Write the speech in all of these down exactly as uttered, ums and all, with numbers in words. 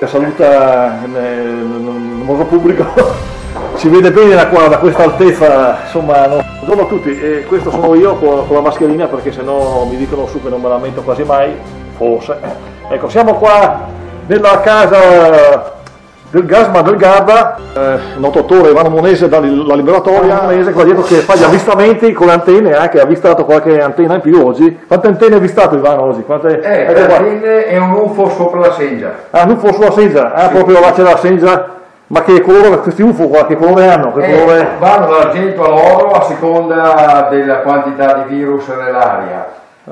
che saluta nel modo pubblico. Si vede bene da qua, da questa altezza, insomma, no. Buongiorno a tutti, e questo sono io con, con la mascherina perché sennò mi dicono su che non me la metto quasi mai, forse. Ecco, siamo qua nella casa del Gasman del Garda, eh, noto attore Ivano Monese dalla Liberatoria, Monese, qua dietro che fa gli avvistamenti con le antenne, anche ha avvistato qualche antenna in più oggi. Quante antenne hai avvistato Ivano oggi? Quante... Eh, ecco antenne e un U F O sopra la Sengia. Ah, un U F O sulla Sengia, ah, sì. Proprio là c'è la Sengia. Ma che colore, questi U F O qua, che colore hanno? Che eh, colore... Vanno dall'argento all'oro a seconda della quantità di virus nell'aria.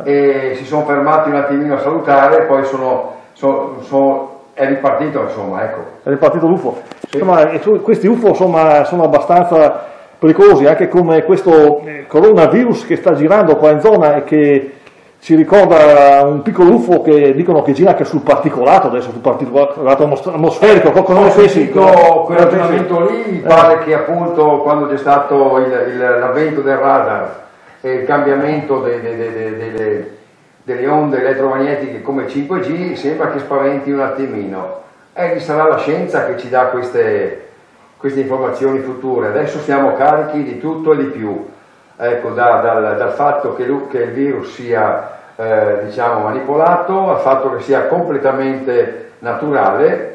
E si sono fermati un attimino a salutare, poi sono, sono, sono è ripartito, insomma, ecco. È ripartito l'U F O. Sì. Insomma, questi U F O insomma, sono abbastanza pericolosi, anche come questo coronavirus che sta girando qua in zona e che ci ricorda un piccolo U F O che dicono che gira anche sul particolato, adesso sul particolato atmosferico, eh, qualcosa non pensi? Quel ragionamento lì mi pare eh. che appunto quando c'è stato l'avvento del radar e il cambiamento de, de, de, de, de, de, delle onde elettromagnetiche come cinque G sembra che spaventi un attimino, e sarà la scienza che ci dà queste, queste informazioni future. Adesso siamo carichi di tutto e di più, ecco, da, dal, dal fatto che, che il virus sia eh, diciamo manipolato al fatto che sia completamente naturale,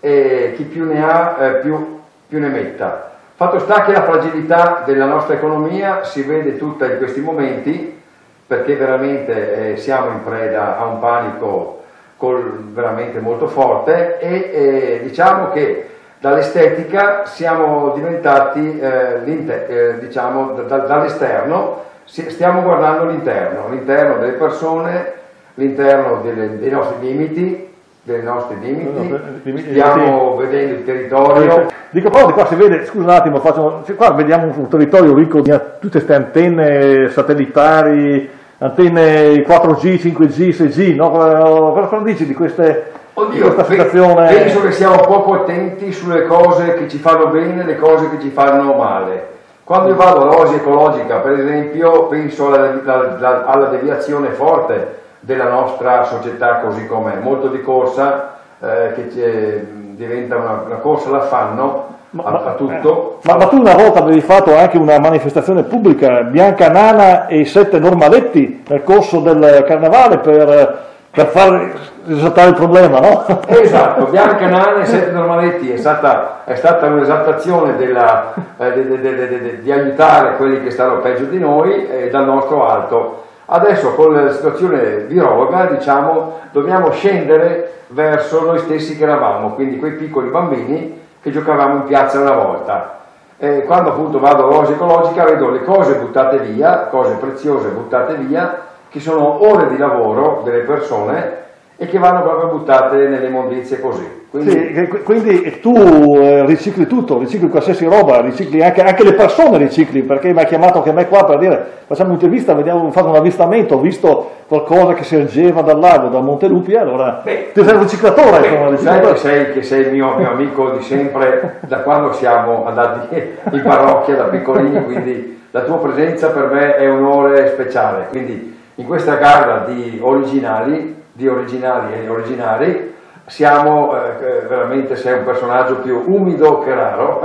e chi più ne ha eh, più, più ne metta. Fatto sta che la fragilità della nostra economia si vede tutta in questi momenti, perché veramente eh, siamo in preda a un panico col, veramente molto forte, e eh, diciamo che dall'estetica siamo diventati eh, eh, diciamo da, dall'esterno stiamo guardando l'interno, l'interno delle persone, l'interno dei nostri limiti, dei nostri limiti, stiamo vedendo il territorio. Dico però di qua si vede, scusa un attimo, faccio, qua vediamo un territorio ricco di tutte queste antenne satellitari, antenne quattro G, cinque G, sei G, no? Cosa dici di queste... Oddio, situazione... penso che siamo poco attenti sulle cose che ci fanno bene e le cose che ci fanno male. Quando io vado all'oasi ecologica, per esempio, penso alla, alla, alla deviazione forte della nostra società così com'è, molto di corsa, eh, che diventa una, una corsa all'affanno a, a tutto. Ma, ma tu una volta avevi fatto anche una manifestazione pubblica, bianca nana e sette normaletti nel corso del carnevale per, per far risaltare il problema, no? Esatto, bianca nana e sette normaletti è stata, è stata un'esaltazione della, eh, de, de, de, de, de, di aiutare quelli che stanno peggio di noi eh, dal nostro alto. Adesso con la situazione virologa, diciamo, dobbiamo scendere verso noi stessi che eravamo, quindi quei piccoli bambini che giocavamo in piazza una volta. E quando appunto vado all'oasi ecologica vedo le cose buttate via, cose preziose buttate via, che sono ore di lavoro delle persone e che vanno proprio buttate nelle immondizie così. Quindi, sì, quindi tu eh, ricicli tutto, ricicli qualsiasi roba, ricicli anche, anche le persone ricicli, perché mi ha chiamato anche me qua per dire facciamo un'intervista, vediamo, fatto un avvistamento, ho visto qualcosa che si ergeva dal lago, da Monte Lupi, allora beh, tu sei un riciclatore. Beh, insomma, sai che sei, che sei il mio, mio amico di sempre, da quando siamo andati in parrocchia da piccolini, quindi la tua presenza per me è un onore speciale, quindi in questa gara di originali, di originali e originari, siamo eh, veramente, sei un personaggio più umido che raro,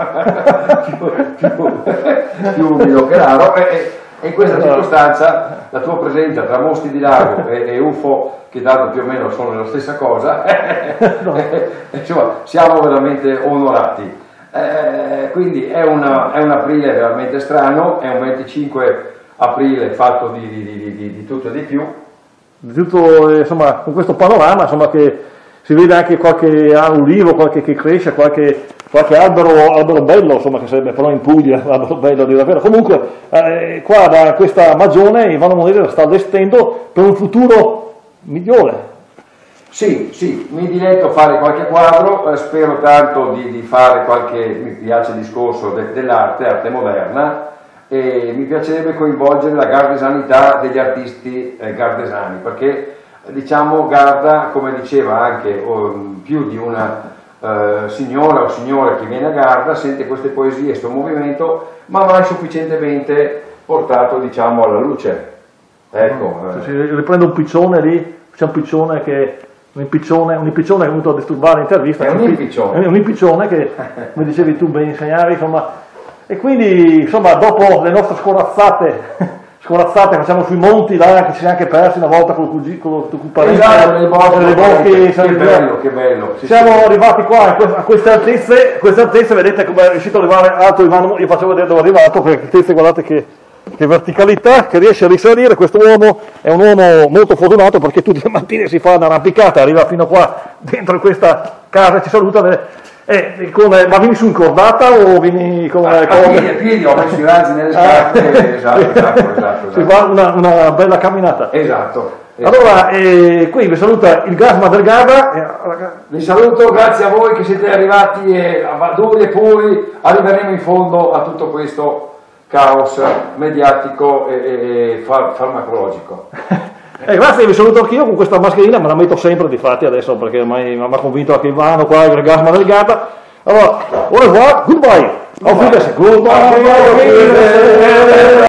più, più, più umido che raro, e, e in questa circostanza la tua presenza tra moschi di lago e, e U F O, che dato più o meno sono la stessa cosa, no. Insomma, siamo veramente onorati. Eh, quindi è, una, è un aprile veramente strano, è un venticinque aprile fatto di, di, di, di, di tutto e di più. Di tutto, insomma, con questo panorama, insomma, che si vede anche qualche ulivo, qualche che cresce, qualche, qualche albero, albero bello, insomma, che sarebbe però in Puglia, albero bello di davvero. Comunque, eh, qua da questa magione Ivano Monese la sta allestendo per un futuro migliore. Sì, sì, mi diletto fare qualche quadro, eh, spero tanto di, di fare qualche, mi piace il discorso de, dell'arte, arte moderna, e mi piacerebbe coinvolgere la gardesanità degli artisti eh, gardesani, perché diciamo Garda, come diceva anche um, più di una uh, signora o signore che viene a Garda, sente queste poesie, questo movimento, ma mai sufficientemente portato, diciamo, alla luce. Ecco. Se si riprende un piccione lì, c'è un piccione che un impiccione, un impiccione che è venuto a disturbare l'intervista. È un impiccione. È un impiccione che, come dicevi tu, ben insegnavi, insomma. E quindi, insomma, dopo le nostre scorazzate, scorazzate facciamo sui monti là, che ci siamo anche persi una volta con il tuo parente. Esatto, nei boschi, nei boschi, che bello, che bello. Sì, siamo sì. arrivati qua a queste altezze, queste altezze, vedete come è riuscito ad arrivare alto Ivano, io faccio vedere dove è arrivato, perché altezze, guardate che, che verticalità, che riesce a risalire. Questo uomo è un uomo molto fortunato perché tutte le mattine si fa un'arrampicata, arriva fino qua dentro questa casa, ci saluta. Eh, come, ma vieni su in cordata o vieni con a, a piedi, a piedi, ho messo i razzi nelle scarpe, esatto, esatto, esatto, esatto. Si fa una, una bella camminata. Esatto. esatto. Allora, eh, qui vi saluta il Gasma del Garda. Vi saluto, grazie a voi che siete arrivati e duri e puri, arriveremo in fondo a tutto questo caos mediatico e, e, e far, farmacologico. Eh, grazie, vi saluto anch'io con questa mascherina, me la metto sempre di fatti adesso perché ormai mi ha convinto anche Ivano qua, il Gasma del Garda. Allora, au revoir, goodbye. Auf Wiedersehen. Goodbye.